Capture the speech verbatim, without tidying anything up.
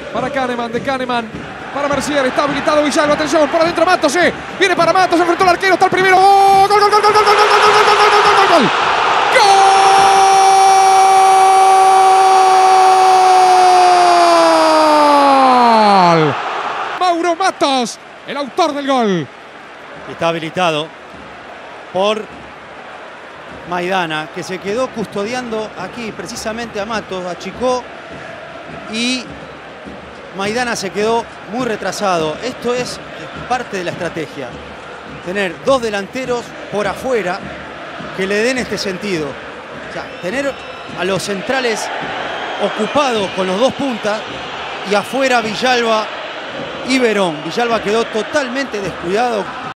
Para Kahneman, de Kahneman. Para Mercier, está habilitado Villalba, atención, por adentro Matos, sí. Viene para Matos, se enfrentó al arquero, está el primero. ¡Oh! ¡Gol, gol, gol, gol, gol, gol, gol, gol, gol, gol, gol, gol, gol! ¡Gol! Mauro Matos, el autor del gol. Está habilitado por Maidana, que se quedó custodiando aquí precisamente a Matos, achicó y Maidana se quedó muy retrasado. Esto es parte de la estrategia, tener dos delanteros por afuera que le den este sentido. O sea, tener a los centrales ocupados con los dos puntas y afuera Villalba y Verón. Villalba quedó totalmente descuidado.